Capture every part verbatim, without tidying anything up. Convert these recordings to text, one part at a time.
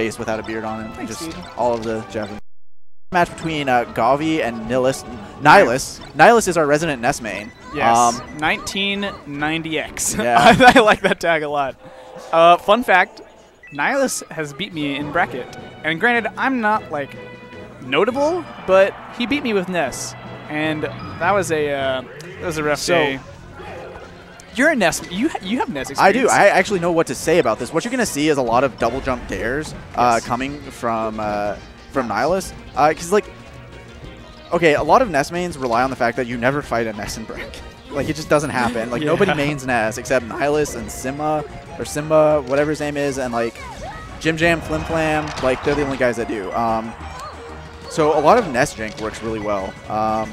face without a beard on it. Thanks, Just dude. all of the Japanese. Match between uh, Gavi and Nihilus. Nihilus. Nihilus is our resident Ness main. Yes. Um, nineteen ninety X. Yeah. I, I like that tag a lot. Uh, fun fact, Nihilus has beat me in bracket. And granted, I'm not, like, notable, but he beat me with Ness. And that was a uh, that was a rough So- day. You're a Ness. You, ha you have Ness I experience. do. I actually know what to say about this. What you're going to see is a lot of double jump dares uh, Yes. coming from uh, from Nihilus. Because, like, okay, a lot of Ness mains rely on the fact that you never fight a Ness in bracket. Like, it just doesn't happen. Like, Yeah. nobody mains Ness except Nihilus and Simba, or Simba, whatever his name is, and, like, Jim Jam, Flim Flam. Like, they're the only guys that do. Um, so a lot of Ness jank works really well. Um,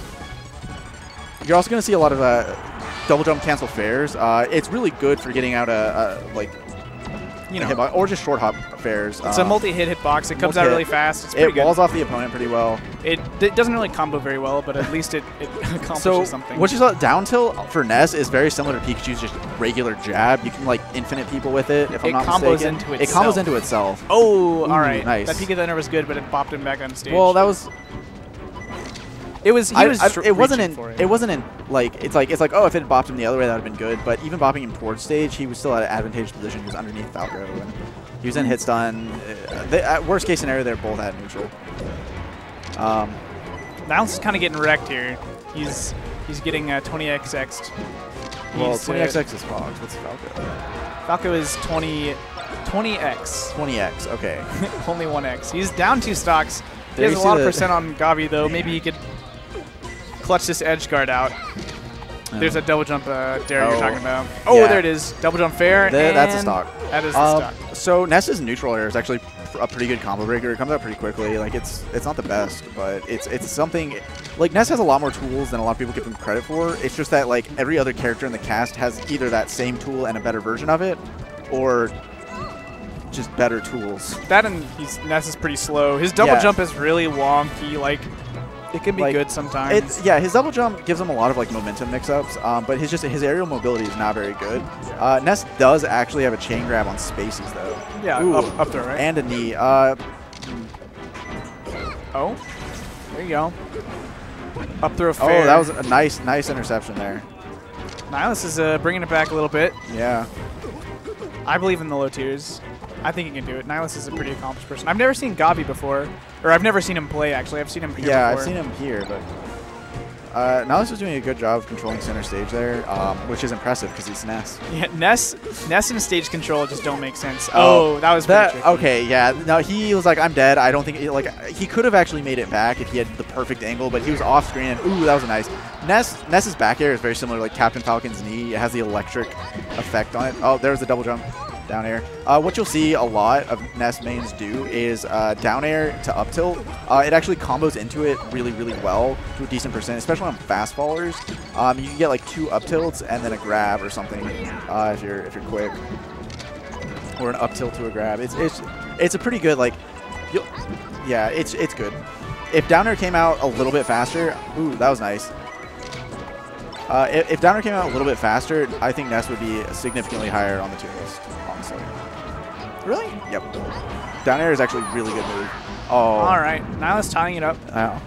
you're also going to see a lot of uh, double jump cancel fairs. Uh, it's really good for getting out a, a like, you a know, hitbox, or just short hop fairs. it's um, a multi-hit hitbox. It comes out multi-hit. really fast. It's pretty It good. walls off the opponent pretty well. It, it doesn't really combo very well, but at least it, it accomplishes So something. what you saw down tilt for Ness is very similar to Pikachu's just regular jab. You can like infinite people with it. If I'm It not combos mistaken, into it itself. combos into itself. Oh, Ooh, all right. nice. That Pika Thunder was good, but it bopped him back on stage. Well, that was. it was. He I, was. I- tr- it wasn't reaching in. for It. wasn't in like. It's like. It's like. Oh, if it had bopped him the other way, that would have been good. But even bopping him towards stage, he was still at an advantageous position. He was underneath Falco, and he was in hit stun. Uh, they, at worst case scenario, they're both at neutral. Um, Bounce is kind of getting wrecked here. He's he's getting uh, twenty X X'd. well, He's, twenty uh, X X is Fox. What's Falco? Falco is twenty, twenty X. twenty X. Okay. Only one X. He's down two stocks. He There has you a see lot of the- percent on Gavi, though. Maybe he could clutch this edge guard out. There's a double jump uh, dare Oh. you're talking about. Oh, Yeah. there it is. Double jump fair. Th- that's a and stock. That is the Um, stock. So Ness's neutral air is actually a pretty good combo breaker. It comes out pretty quickly. Like it's it's not the best, but it's it's something. Like Ness has a lot more tools than a lot of people give him credit for. It's just that like every other character in the cast has either that same tool and a better version of it, or just better tools. That and he's Ness is pretty slow. His double Yeah. jump is really wonky. Like it can be Like, good sometimes. It's yeah, his double jump gives him a lot of like momentum mix-ups, um, but his just his aerial mobility is not very good. Uh, Ness does actually have a chain grab on spaces though. yeah, Ooh. up, up there, right? And a knee. Uh, oh, there you go. Up through a oh, fair. that was a nice nice interception there. Nihilus is uh, bringing it back a little bit. Yeah. I believe in the low tiers. I think he can do it. Nihilus is a pretty accomplished person. I've never seen Gavi before. Or I've never seen him play, actually. I've seen him here Yeah, before. I've seen him here, but uh, Nihilus is doing a good job of controlling center stage there, um, which is impressive because he's Ness. Yeah, Ness, Ness and stage control just don't make sense. Oh, that was pretty that. tricky. Okay, yeah. No, he was like, "I'm dead." I don't think he, like he could have actually made it back if he had the perfect angle, but he was off screen. And ooh, that was a nice. Ness Ness's back air is very similar to like Captain Falcon's knee. It has the electric effect on it. Oh, there's the double jump. Down air. Uh, what you'll see a lot of Ness mains do is uh, down air to up tilt. Uh, it actually combos into it really, really well to a decent percent, especially on fast fallers. Um, you can get like two up tilts and then a grab or something uh, if you're if you're quick, or an up tilt to a grab. It's it's it's a pretty good like. You'll, yeah, it's it's good. If down air came out a little bit faster, ooh, that was nice. Uh, if, if down air came out a little bit faster, I think Ness would be significantly higher on the tier list. Honestly. Really? Yep. Down air is actually a really good move. Oh. All right. Nihilus tying it up. Wow.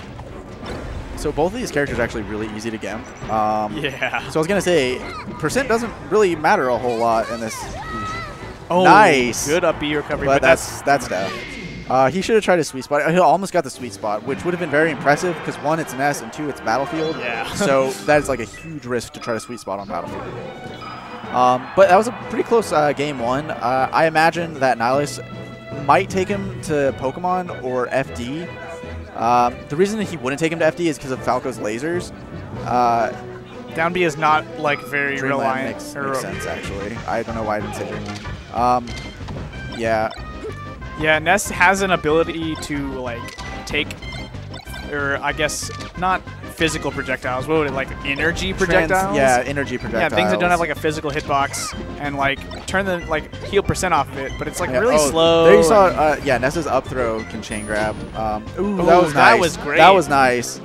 So both of these characters are actually really easy to gimp. Um, Yeah. So I was going to say, percent doesn't really matter a whole lot in this. Oh, nice. Good up B recovery. But, But, that's that's death. Uh, he should have tried his sweet spot. He almost got the sweet spot, which would have been very impressive because one, it's Ness, and two, it's Battlefield. Yeah. So that is like a huge risk to try to sweet spot on Battlefield. Um, but that was a pretty close uh, game one. Uh, I imagine that Nihilus might take him to Pokemon or F D. Um, the reason that he wouldn't take him to F D is because of Falco's lasers. Uh, Down B is not like very Dreamland reliant. makes, or- makes sense, actually. I don't know why I didn't say Dreamland. Um, yeah. Yeah, Ness has an ability to like take, or I guess not physical projectiles. What would it like energy projectiles? Trans, yeah, energy projectiles. Yeah, things that don't have like a physical hitbox and like turn the like heal percent off of it, but it's like Yeah, really oh, slow. There you saw, and- uh, yeah, Ness's up throw can chain grab. Um, ooh, Ooh, that was that nice. was great. That was nice.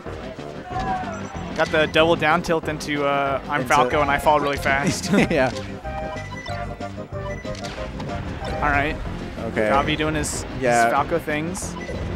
Got the double down tilt into uh, I'm Into- Falco and I fall really fast. yeah. All right. Okay. Gavi doing his, Yeah. his Falco things.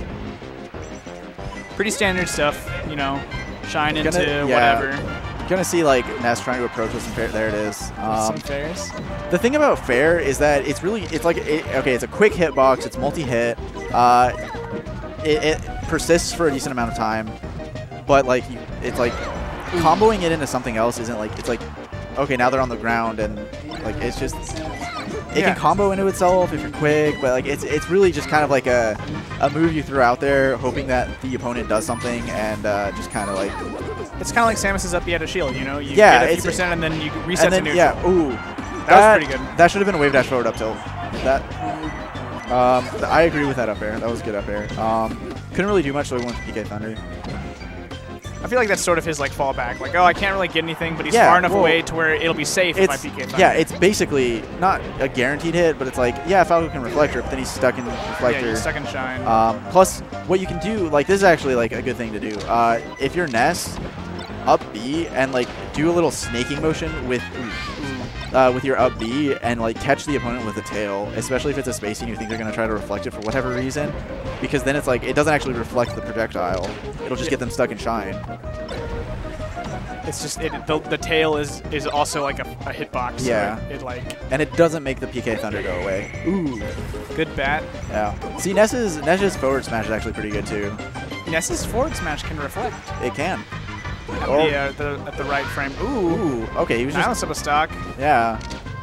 Pretty standard stuff, you know. Shine Gonna- into yeah. whatever. You're gonna see like Ness trying to approach with some fair. There it is. Um, Some fairs. The thing about fair is that it's really, it's like, it, okay, it's a quick hitbox, it's multi-hit, uh, it, it persists for a decent amount of time, but like, you, it's like, comboing it into something else isn't like, it's like, okay, now they're on the ground, and like, it's just, it Yeah. can combo into itself if you're quick, but like, it's it's really just kind of like a, a move you threw out there, hoping that the opponent does something, and uh, just kind of like, It's kind of like Samus's up, he had a shield, you know? You Yeah, get a few it's- percent and then you reset and then, to neutral. yeah, ooh. That was pretty good. That should have been a wave dash forward up tilt. That, um, th- I agree with that up air. That was good up air. Um, couldn't really do much, so we went to P K Thunder. I feel like that's sort of his like fallback. Like, oh, I can't really get anything, but he's Yeah, far enough well, away to where it'll be safe if I It's P K Thunder. yeah, it's basically not a guaranteed hit, but it's like, yeah, Falco can reflector, but then he's stuck in yeah, reflector. he's stuck in shine. Um, plus, what you can do, like, this is actually like a good thing to do. Uh, if you're Ness, up B and like do a little snaking motion with uh, with your up B and like catch the opponent with a tail, especially if it's a space and you think they're gonna try to reflect it for whatever reason, because then it's like it doesn't actually reflect the projectile. It'll just get them stuck in shine. It's just it, the, the tail is is also like a, a hitbox. so Yeah. it, it like And it doesn't make the P K Thunder go away. ooh, good bat. Yeah. See, Ness's Ness's forward smash is actually pretty good too. Ness's forward smash can reflect It can. at, Or- the, uh, the at the right frame. Ooh, Ooh. Okay. He was just. Nihilus up a stock. Yeah.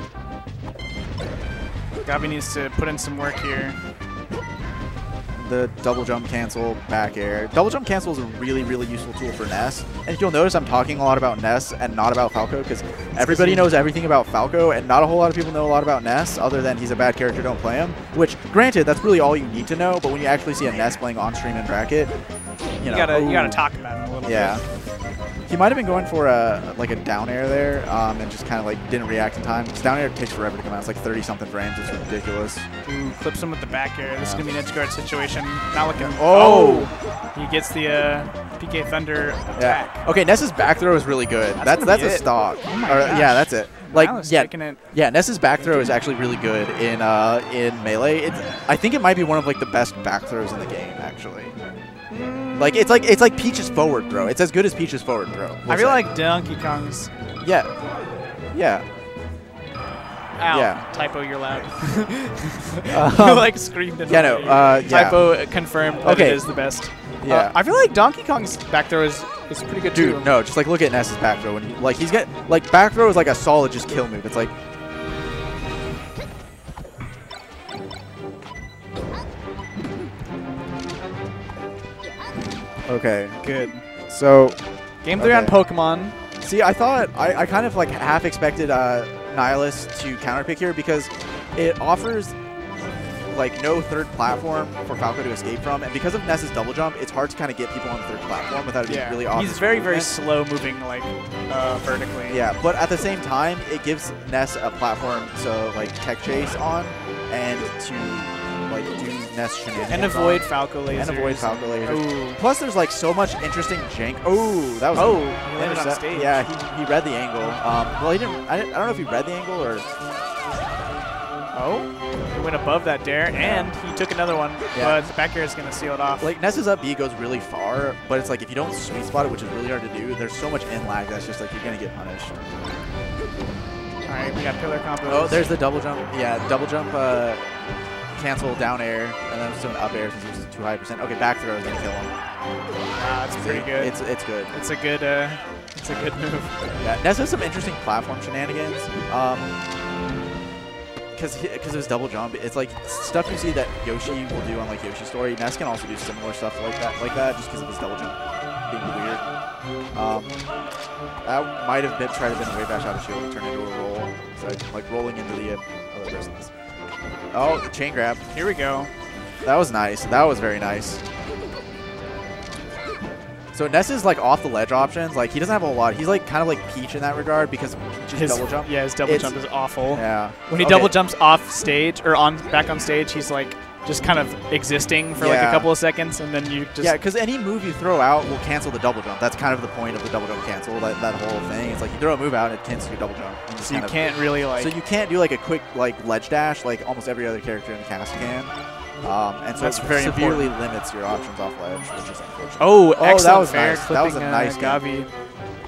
Gavi needs to put in some work here. The double jump cancel back air. Double jump cancel is a really, really useful tool for Ness. And if you'll notice, I'm talking a lot about Ness and not about Falco because everybody knows everything about Falco and not a whole lot of people know a lot about Ness other than he's a bad character, don't play him. Which, granted, that's really all you need to know, but when you actually see a Ness playing on stream in bracket, you know. You gotta you gotta ooh. talk about him a little Yeah. bit. He might have been going for a like a down air there um, and just kind of like didn't react in time. Because down air takes forever to come out. It's like thirty something frames. It's ridiculous. Ooh, clips him with the back air. This is gonna be an edge guard situation. Not looking. Oh! He gets the uh, P K Thunder attack. Yeah. Okay, Ness's back throw is really good. That's That's gonna that's, be a it. stock. Oh my Or, gosh. yeah, that's it. Like Nihilus yeah, taking it. yeah. Ness's back throw is actually really good in uh, in melee. It's, I think it might be one of like the best back throws in the game actually. Like it's like it's like Peach's forward throw. It's as good as Peach's forward throw. we'll I feel say. like Donkey Kong's. yeah, yeah. Ow. Yeah. Typo, you're loud. Um, you like screamed in yeah, my no, ear. uh, yeah. Typo confirmed that Okay. it is the best. Yeah. Uh, I feel like Donkey Kong's back throw is, is pretty good Dude, too. no, just like look at Ness's back throw when he like he's get like back throw is like a solid just kill move. It's like okay. Good. So Game three on Okay. Pokemon. see, I thought I, I kind of like half expected uh, Nihilus to counterpick here because it offers like no third platform for Falco to escape from, and because of Ness's double jump, it's hard to kind of get people on the third platform without it being Yeah. really obvious. He's very, very movement. slow moving, like, uh, vertically. Yeah, but at the same time, it gives Ness a platform to like tech chase on and to like do Ness shenanigans And avoid on. Falco lasers. and avoid Falco lasers. Ooh. Plus, there's like so much interesting jank. Oh, that was Oh, a he landed on intercept. stage. Yeah, he, he read the angle. Um, well, he didn't. I, didn't. I don't know if he read the angle or. Oh, he went above that dare, and he took another one, Yeah. but the back air is going to seal it off. Like Ness's up B goes really far, but it's like if you don't sweet spot it, which is really hard to do, there's so much in lag that's just like you're gonna get punished. All right, we got pillar combos. Oh, there's the double jump. Yeah, double jump. Uh, cancel down air, and then still an up air since he was too high percent. Okay, back throw is gonna kill him. Ah, it's pretty good. It's it's good. It's a good, uh, it's a good move. Yeah, Ness has some interesting platform shenanigans. Um, because because of his double jump, it's like stuff you see that Yoshi will do on like Yoshi Story. Ness can also do similar stuff like that, like that, just because of his double jump being weird. Um, that might have been tried to have been a wave dash out of shield and turn into a roll, so like rolling into the uh, other person's. Oh, the chain grab. Here we go. That was nice. That was very nice. So Ness is like off the ledge options. Like he doesn't have a lot. He's like kind of like Peach in that regard because Peach's His double jump. Yeah, his double It's- jump is awful. Yeah. When he Okay. double jumps off stage or on back on stage, he's like just kind of existing for like Yeah. a couple of seconds, and then you just Yeah, because any move you throw out will cancel the double jump. That's kind of the point of the double jump cancel, that, that whole thing. It's like you throw a move out, it cancels your double jump. You just so you kind of- can't really like. So you can't do like a quick like ledge dash like almost every other character in the cast can. Um, and so That's it very severely limits your options off ledge, which is unfortunate. oh, that excellent was fair nice. That was a clipping, nice uh, game. Gavi.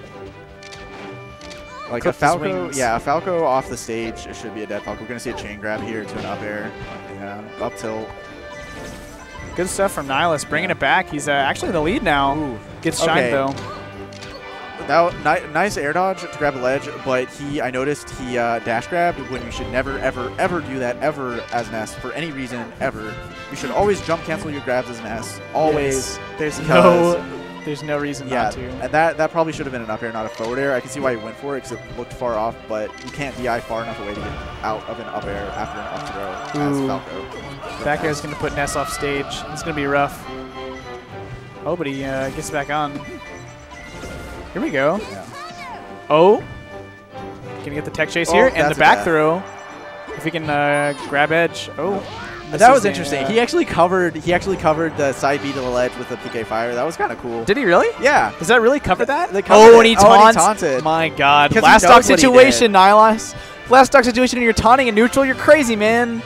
Like a clipped his Falco, wings. yeah, a Falco off the stage, it should be a dead Falco. We're going to see a chain grab here to an up air. Yeah, up tilt. Good stuff from Nihilus, bringing it back. He's uh, actually in the lead now. Ooh. Gets shined Okay. though. That ni nice air dodge to grab a ledge, but he, I noticed he uh, dash grabbed when you should never, ever, ever do that ever as an S for any reason ever. You should always jump cancel your grabs as an S. Always. Yes. There's because- no, there's no reason Yeah, not to. and that that probably should have been an up air, not a forward air. I can see why he went for it because it looked far off, but you can't D I far enough away to get out of an up air after an up throw Ooh. as Falco. Back air is going to put Ness off stage. It's going to be rough. Oh, but he uh, gets back on. Here we go. Yeah. Oh. Can get the tech chase Oh, here. And that's the a back death. throw. If he can uh, grab edge. Oh. That misses was the, interesting. uh, He actually covered. He actually covered the side B to the ledge with the P K fire. That was kind of cool. Did he really? Yeah. Does that really cover that? They covered oh, it. and he Oh, and he taunts. taunted. My God. 'Cause he Last knows stock what he situation, Nihilus. Last stock situation and you're taunting in neutral. You're crazy, man.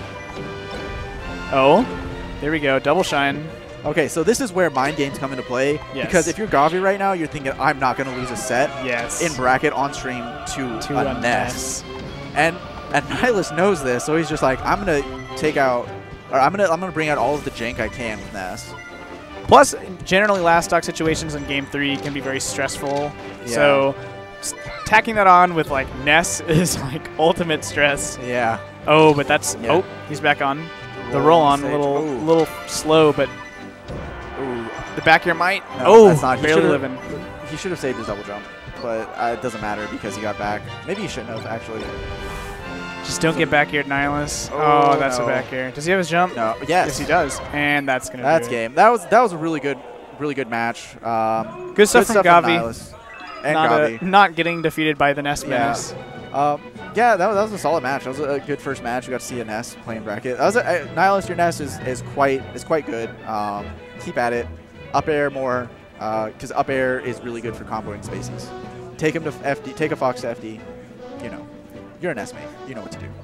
Oh. There we go. Double shine. Okay, so this is where mind games come into play. Yes. Because if you're Gavi right now, you're thinking, I'm not going to lose a set Yes. in bracket on stream to, To a a Ness. And and Nihilus knows this, so he's just like, I'm going to take out, or I'm going to I'm gonna bring out all of the jank I can with Ness. Plus, generally, last stock situations in game three can be very stressful. Yeah. So, s- tacking that on with like Ness is like ultimate stress. Yeah. Oh, but that's Yeah. oh, he's back on. The roll on a stage. little, Ooh. little slow, but Ooh. the back air might. No, oh, that's not. He barely should've- living. He should have saved his double jump, but uh, it doesn't matter because he got back. Maybe he shouldn't have, actually. Just don't get back air at Nihilus. Oh, Oh, that's no. a back air. Does he have his jump? No. Yes. Yes, he does. And that's gonna. That's do it. game. That was that was a really good, really good match. Um, Good stuff from Gavi. Nihilus and Not, Gavi. uh, not getting defeated by the Ness Yeah. menace. Um, yeah, that was, that was a solid match. That was a good first match. We got to see a Ness playing bracket. That was a, uh, Nihilus, your Ness is, is quite is quite good. Um, keep at it. Up air more, because up air is really good for comboing spaces. Take him to F D. Take a Fox to F D. You know, you're a Ness mate. You know what to do.